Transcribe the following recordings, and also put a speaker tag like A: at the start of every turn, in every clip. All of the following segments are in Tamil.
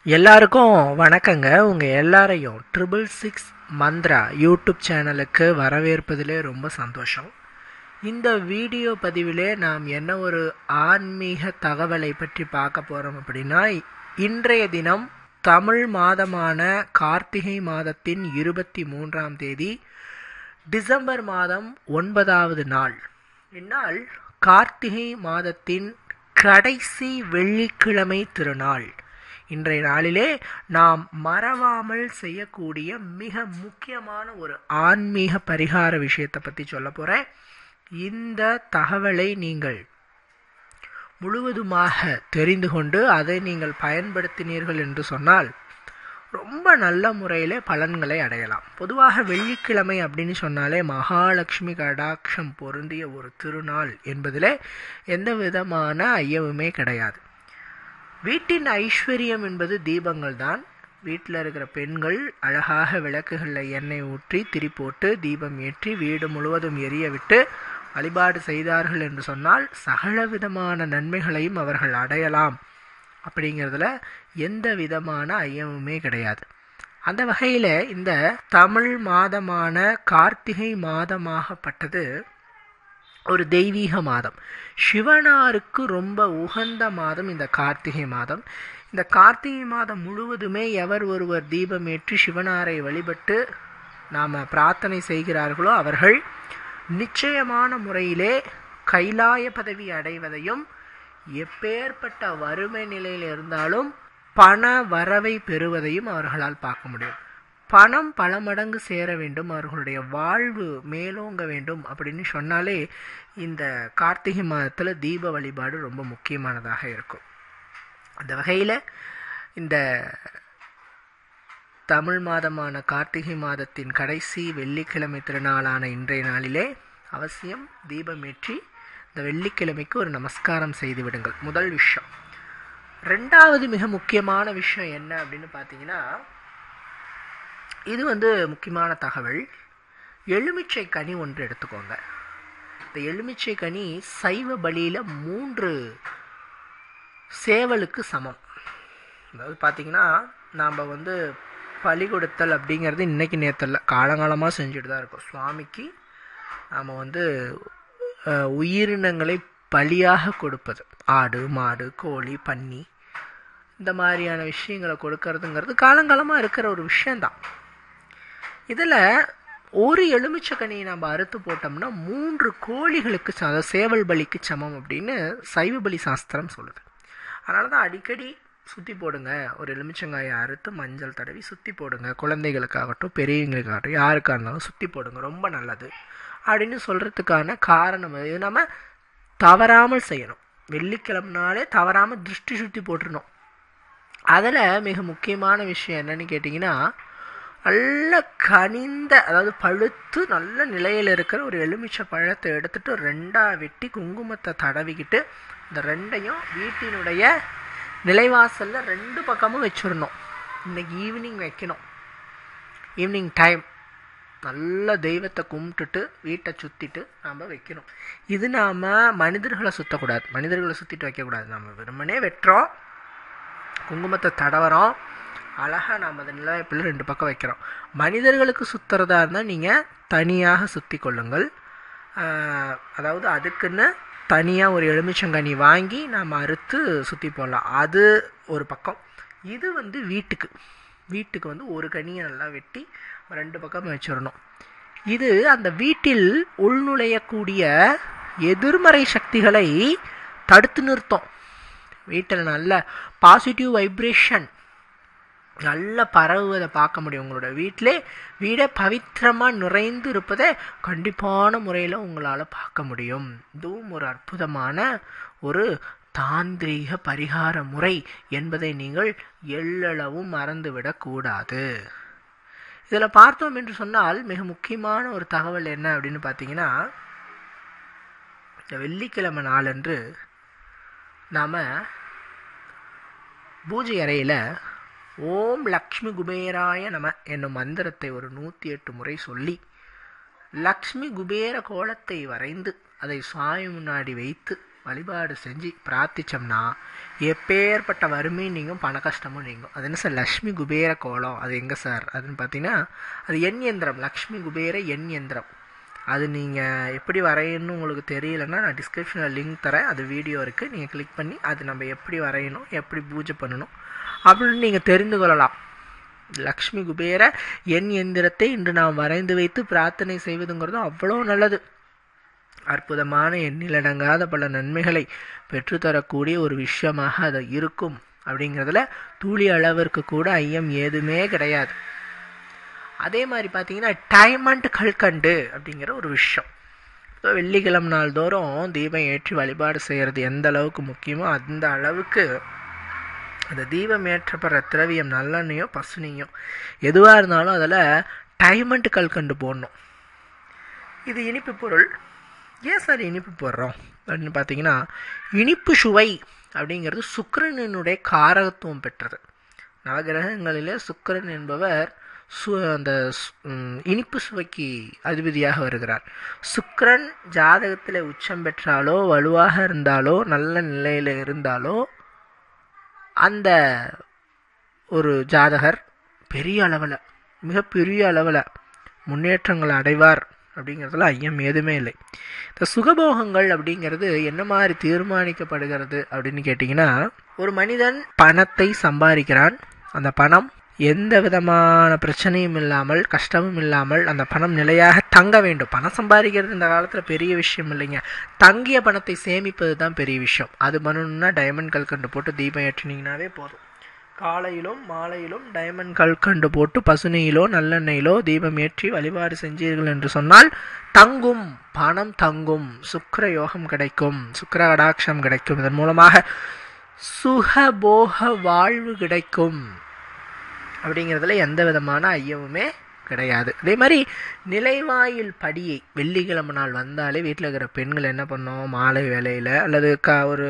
A: எல்லாருக்கும் வணக்கங்க. உங்கள் எல்லாரையும் 666 மந்த்ரா யூடியூப் சேனலுக்கு வரவேற்பதிலே ரொம்ப சந்தோஷம். இந்த வீடியோ பதிவிலே நாம் என்ன ஒரு ஆன்மீக தகவலை பற்றி பார்க்க போகிறோம் அப்படின்னா, இன்றைய தினம் தமிழ் மாதமான கார்த்திகை மாதத்தின் 23ஆம் தேதி டிசம்பர் மாதம் 9வது நாள். இந்நாள் கார்த்திகை மாதத்தின் கடைசி வெள்ளிக்கிழமை திருநாள். இன்றைய நாளிலே நாம் மறவாமல் செய்யக்கூடிய மிக முக்கியமான ஒரு ஆன்மீக பரிகார விஷயத்தை பற்றி சொல்ல போகிறேன். இந்த தகவலை நீங்கள் முழுவதுமாக தெரிந்து கொண்டு அதை நீங்கள் பயன்படுத்தினீர்கள் என்று சொன்னால் ரொம்ப நல்ல முறையில் பலன்களை அடையலாம். பொதுவாக வெள்ளிக்கிழமை அப்படின்னு சொன்னாலே மகாலட்சுமி கடாட்சம் பொருந்திய ஒரு திருநாள் என்பதில் எந்த விதமான ஐயமுமே கிடையாது. வீட்டின் ஐஸ்வர்யம் என்பது தீபங்கள் தான். வீட்டில் இருக்கிற பெண்கள் அழகாக விளக்குகளில் எண்ணெய் ஊற்றி திரி போட்டு தீபம் ஏற்றி வீடு முழுவதும் எரிய விட்டு வழிபாடு செய்தார்கள் என்று சொன்னால் சகல விதமான நன்மைகளையும் அவர்கள் அடையலாம். அப்படிங்கிறதுல எந்த விதமான ஐயமுமே கிடையாது. அந்த வகையில் இந்த தமிழ் மாதமான கார்த்திகை மாதமாகப்பட்டது ஒரு தெய்வீக மாதம். சிவனாருக்கு ரொம்ப உகந்த மாதம் இந்த கார்த்திகை மாதம். இந்த கார்த்திகை மாதம் முழுவதுமே எவர் ஒருவர் தீபமேற்றி சிவனாரை வழிபட்டு நாம் பிரார்த்தனை செய்கிறார்களோ அவர்கள் நிச்சயமான முறையிலே கைலாய பதவி அடைவதையும், எப்பேற்பட்ட வறுமை நிலையில் இருந்தாலும் பண வரவை பெறுவதையும் அவர்களால் பார்க்க முடியும். பணம் பல மடங்கு சேர வேண்டும், அவர்களுடைய வாழ்வு மேலோங்க வேண்டும் அப்படின்னு சொன்னாலே இந்த கார்த்திகை மாதத்தில் தீப வழிபாடு ரொம்ப முக்கியமானதாக இருக்கும். அந்த வகையில் இந்த தமிழ் மாதமான கார்த்திகை மாதத்தின் கடைசி வெள்ளிக்கிழமை திருநாளான இன்றைய நாளிலே அவசியம் தீபமேற்றி இந்த வெள்ளிக்கிழமைக்கு ஒரு நமஸ்காரம் செய்து விடுங்கள். முதல் விஷயம். ரெண்டாவது மிக முக்கியமான விஷயம் என்ன அப்படின்னு பார்த்தீங்கன்னா, இது முக்கியமான தகவல். எலுமிச்சை கனி ஒன்று எடுத்துக்கோங்க. இந்த எலுமிச்சை கனி சைவ பலியில் 3 சேவலுக்கு சமம். அதாவது பார்த்திங்கன்னா, நாம் பலி கொடுத்தல் அப்படிங்கிறது இன்றைக்கி நேரத்தில் காலங்காலமாக செஞ்சுட்டு தான் இருக்கோம். சுவாமிக்கு நாம் உயிரினங்களை பலியாக கொடுப்பது, ஆடு மாடு கோழி பன்னி இந்த மாதிரியான விஷயங்களை கொடுக்கறதுங்கிறது காலங்காலமாக இருக்கிற ஒரு விஷயந்தான். இதில் ஒரு எலுமிச்சக்கனியை நம்ம அறுத்து போட்டோம்னா 3 கோழிகளுக்கு அதாவது சேவல் பலிக்கு சமம் அப்படின்னு சைவ பலி சாஸ்திரம் சொல்லுது. அதனால தான் அடிக்கடி சுற்றி போடுங்க, ஒரு எலுமிச்சங்காயை அறுத்து மஞ்சள் தடவி சுற்றி போடுங்க. குழந்தைகளுக்காகட்டும் பெரியவங்களுக்காகட்டும் யாருக்காக இருந்தாலும் சுற்றி போடுங்க, ரொம்ப நல்லது அப்படின்னு சொல்கிறதுக்கான காரணம். இது நம்ம தவறாமல் செய்யணும். வெள்ளிக்கிழமைனாலே தவறாமல் திருஷ்டி சுற்றி போட்டுருணும். அதில் மிக முக்கியமான விஷயம் என்னன்னு கேட்டிங்கன்னா, நல்ல கனிந்த அதாவது பழுத்து நல்ல நிலையில் இருக்கிற ஒரு எலுமிச்சை பழத்தை எடுத்துகிட்டு 2ஆக வெட்டி குங்குமத்தை தடவிக்கிட்டு இந்த 2ஐயும் வீட்டினுடைய நிலைவாசலில் 2 பக்கமும் வச்சிடணும். இன்னைக்கு ஈவினிங் வைக்கணும். ஈவினிங் டைம் நல்ல தெய்வத்தை கும்பிட்டுட்டு வீட்டை சுற்றிட்டு நாம் வைக்கணும். இது நாம் மனிதர்களை சுற்றக்கூடாது, மனிதர்களை சுற்றிட்டு வைக்கக்கூடாது. நம்ம வெறுமனே வெட்டுறோம், குங்குமத்தை தடவுறோம், அழகாக நாம் அதை நிலவைப்பில் 2 பக்கம் வைக்கிறோம். மனிதர்களுக்கு சுற்றுறதா இருந்தால் நீங்கள் தனியாக சுற்றி கொள்ளுங்கள். அதாவது அதுக்குன்னு தனியாக ஒரு எலுமிச்சங்கனி வாங்கி நாம் அறுத்து சுற்றி போடலாம். அது ஒரு பக்கம். இது வீட்டுக்கு ஒரு கனியை நல்லா வெட்டி 2 பக்கம் வச்சிடணும். இது அந்த வீட்டில் உள்நுழையக்கூடிய எதிர்மறை சக்திகளை தடுத்து நிறுத்தும். வீட்டில் நல்ல பாசிட்டிவ் வைப்ரேஷன் நல்லா பரவுவதை பார்க்க முடியும். உங்களோட வீடே பவித்திரமாக நிறைந்து இருப்பதை கண்டிப்பான முறையில் உங்களால் பார்க்க முடியும். இதுவும் ஒரு அற்புதமான ஒரு தாந்திரீக பரிகார முறை என்பதை நீங்கள் எள்ளளவும் மறந்துவிடக்கூடாது. இதில் பார்த்தோம் என்று சொன்னால் மிக முக்கியமான ஒரு தகவல் என்ன அப்படின்னு பார்த்தீங்கன்னா, இந்த வெள்ளிக்கிழமை நாளன்று நாம் பூஜை அறையில் ஓம் லக்ஷ்மி குபேராய நம என்னும் மந்திரத்தை ஒரு 108 முறை சொல்லி லக்ஷ்மி குபேர கோலத்தை வரைந்து அதை சுவாமி முன்னாடி வைத்து வழிபாடு செஞ்சு பிரார்த்திச்சோம்னா எப்பேற்பட்ட வறுமையும் நீங்கும், பண கஷ்டமும் நீங்கும். அது என்ன சார் லக்ஷ்மி குபேர கோலம், அது எங்கே சார் அதுன்னு பார்த்தீங்கன்னா அது எண் எந்திரம், லக்ஷ்மி குபேர எண் எந்திரம். அது நீங்கள் எப்படி வரையணும்னு உங்களுக்கு தெரியலன்னா நான் டிஸ்கிரிப்ஷனில் லிங்க் தரேன், அது வீடியோ இருக்குது, நீங்கள் கிளிக் பண்ணி அது நம்ம எப்படி வரையணும், எப்படி பூஜை பண்ணணும் அப்படின்னு நீங்கள் தெரிந்து கொள்ளலாம். லக்ஷ்மி குபேர எண் எந்திரத்தை இன்று நாம் வரைந்து வைத்து பிரார்த்தனை செய்வதுங்கிறதும் அவ்வளோ நல்லது. அற்புதமான எண்ணிலடங்காத பல நன்மைகளை பெற்றுத்தரக்கூடிய ஒரு விஷயமாக அது இருக்கும் அப்படிங்கிறதுல துளி அளவிற்கு கூட ஐயம் ஏதுமே கிடையாது. அதே மாதிரி பார்த்தீங்கன்னா டைமண்ட் கல்கண்டு அப்படிங்கிற ஒரு விஷயம். இப்போ வெள்ளிக்கிழமை நாள் தோறும் தீபம் ஏற்றி வழிபாடு செய்கிறது எந்த அளவுக்கு முக்கியமோ அந்த அளவுக்கு அந்த தீபம் ஏற்றப்படுற திரவியம் நல்லெண்ணெயோ பசுனையோ எதுவாக இருந்தாலும் அதில் டைமண்ட் கல்கண்டு போடணும். இது இனிப்பு பொருள். ஏன் சார் இனிப்பு போடுறோம் அப்படின்னு பார்த்தீங்கன்னா இனிப்பு சுவை அப்படிங்கிறது சுக்கிரனுடைய காரகத்துவம் பெற்றது. நவகிரகங்களிலே சுக்கிரன் என்பவர் அந்த இனிப்பு சுவைக்கு அதிபதியாக வருகிறார். சுக்கிரன் ஜாதகத்தில் உச்சம் பெற்றாலோ வலுவாக இருந்தாலோ நல்ல நிலையில் இருந்தாலோ அந்த ஒரு ஜாதகர் பெரிய அளவில் மிகப்பெரிய அளவில் முன்னேற்றங்களை அடைவார் அப்படிங்கிறதுல ஐயம் எதுவுமே இல்லை. இந்த சுகபோகங்கள் அப்படிங்கிறது என்ன மாதிரி தீர்மானிக்கப்படுகிறது அப்படின்னு கேட்டிங்கன்னா ஒரு மனிதன் பணத்தை சம்பாதிக்கிறான், அந்த பணம் எந்த விதமான பிரச்சனையும் இல்லாமல் கஷ்டமும் இல்லாமல் அந்த பணம் நிலையாக தங்க வேண்டும். பணம் சம்பாதிக்கிறது இந்த காலத்தில் பெரிய விஷயம் இல்லைங்க, தங்கிய பணத்தை சேமிப்பது தான் பெரிய விஷயம். அது பண்ணணும்னா டைமண்ட் கல்கண்டு போட்டு தீபம் ஏற்றினீங்கன்னாவே போதும். காலையிலும் மாலையிலும் டைமண்ட் கல்கண்டு போட்டு பசுனையிலோ நல்லெண்ணெயிலோ தீபம் ஏற்றி வழிபாடு செஞ்சீர்கள் என்று சொன்னால் தங்கும், பணம் தங்கும், சுக்கிர யோகம் கிடைக்கும், சுக்கிர கடாட்சம் கிடைக்கும். இதன் மூலமாக சுகபோக வாழ்வு கிடைக்கும் அப்படிங்கிறதுல எந்த விதமான ஐயமுமே கிடையாது. அதே மாதிரி நிலைவாயில் படியை வெள்ளிக்கிழமை நாள் வந்தாலே வீட்டில் இருக்கிற பெண்கள் என்ன பண்ணோம், மாலை வேலையில் அல்லது ஒரு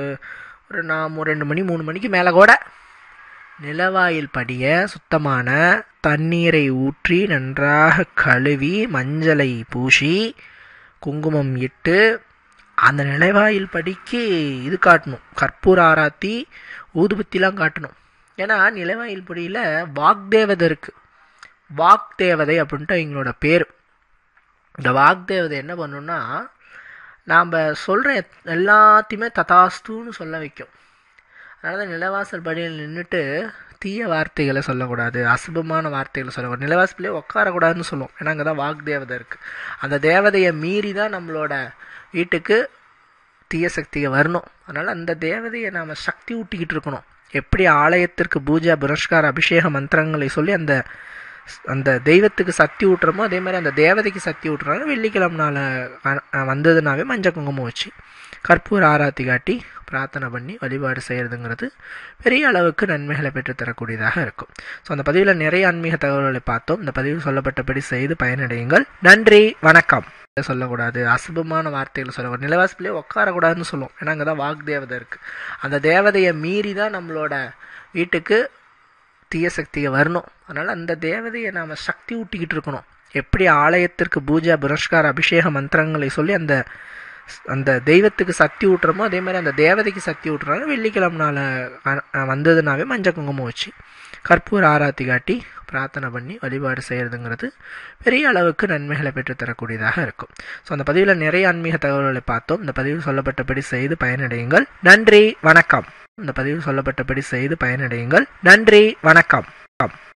A: 2 மணி 3 மணிக்கு மேலே கூட நிலவாயில் படிய சுத்தமான தண்ணீரை ஊற்றி நன்றாக கழுவி மஞ்சளை பூசி குங்குமம் இட்டு அந்த நிலவாயில் படிக்கு இது காட்டணும், கற்பூர ஆராத்தி ஊதுபத்திலாம் காட்டணும். ஏன்னா நிலவாயில் படியில் வாக்தேவதை இருக்குது. வாக்தேவதை அப்படின்ட்டு எங்களோட பேர். இந்த வாக்தேவதை என்ன பண்ணுன்னா நாம் சொல்கிற எல்லாத்தையுமே ததாஸ்துன்னு சொல்ல வைக்கும். அதனால நிலவாசல் படியில் நின்றுட்டு தீய வார்த்தைகளை சொல்லக்கூடாது, அசுபமான வார்த்தைகளை சொல்லக்கூடாது, நிலவாசல்லே உட்காரக்கூடாதுன்னு சொல்லுவோம். ஏன்னா அங்கே தான் வாக்தேவதை இருக்குது. அந்த தேவதையை மீறி தான் நம்மளோட வீட்டுக்கு தீய சக்திகள் வரணும். அதனால் அந்த தேவதையை நாம் சக்தி ஊட்டிக்கிட்டு இருக்கணும். எப்படி ஆலயத்திற்கு பூஜை புரஸ்கார அபிஷேக மந்திரங்களை சொல்லி அந்த அந்த தெய்வத்துக்கு சக்தி ஊட்டுறமோ அதே மாதிரி அந்த தேவதைக்கு சக்தி ஊட்டுறாங்க. வெள்ளிக்கிழமை நாள் வந்ததுனாவே மஞ்சள் குங்குமம் வச்சு கற்பூர ஆராத்தி காட்டி பிரார்த்தனை பண்ணி வழிபாடு செய்கிறதுங்கிறது பெரிய அளவுக்கு நன்மைகளை பெற்றுத்தரக்கூடியதாக இருக்கும். ஸோ அந்த பதிவில் நிறைய ஆன்மீக தகவல்களை பார்த்தோம். இந்த பதிவில் சொல்லப்பட்டபடி செய்து பயனடையுங்கள். நன்றி, வணக்கம். சொல்லக்கூடாது, அசுபமான வார்த்தைகளை சொல்லக்கூடாது, நிலவாசலே உட்காரக்கூடாதுன்னு சொல்லுவோம். ஏன்னா அங்கே தான் வாக்தேவதை இருக்குது. அந்த தேவதையை மீறி தான் நம்மளோட வீட்டுக்கு தீய சக்திகள் வரணும். அதனால் அந்த தேவதையை நாம் சக்தி ஊட்டிக்கிட்டு இருக்கணும். எப்படி ஆலயத்திற்கு பூஜை புரஸ்கார அபிஷேக மந்திரங்களை சொல்லி அந்த அந்த தெய்வத்துக்கு சக்தி ஊட்டுறமோ அதே மாதிரி அந்த தேவதைக்கு சக்தி ஊட்டுறாங்க. வெள்ளிக்கிழமை நாள் வந்ததுனாவே மஞ்சள் குங்குமம் வச்சு கற்பூர ஆராத்தி காட்டி பிரார்த்தனை பண்ணி வழிபாடு செய்கிறதுங்கிறது பெரிய அளவுக்கு நன்மைகளை பெற்றுத்தரக்கூடியதாக இருக்கும். ஸோ அந்த பதிவில் நிறைய ஆன்மீக தகவல்களை பார்த்தோம். இந்த பதிவில் சொல்லப்பட்டபடி செய்து பயனடையுங்கள். நன்றி, வணக்கம். இந்த பதிவில் சொல்லப்பட்டபடி செய்து பயனடையுங்கள். நன்றி, வணக்கம்.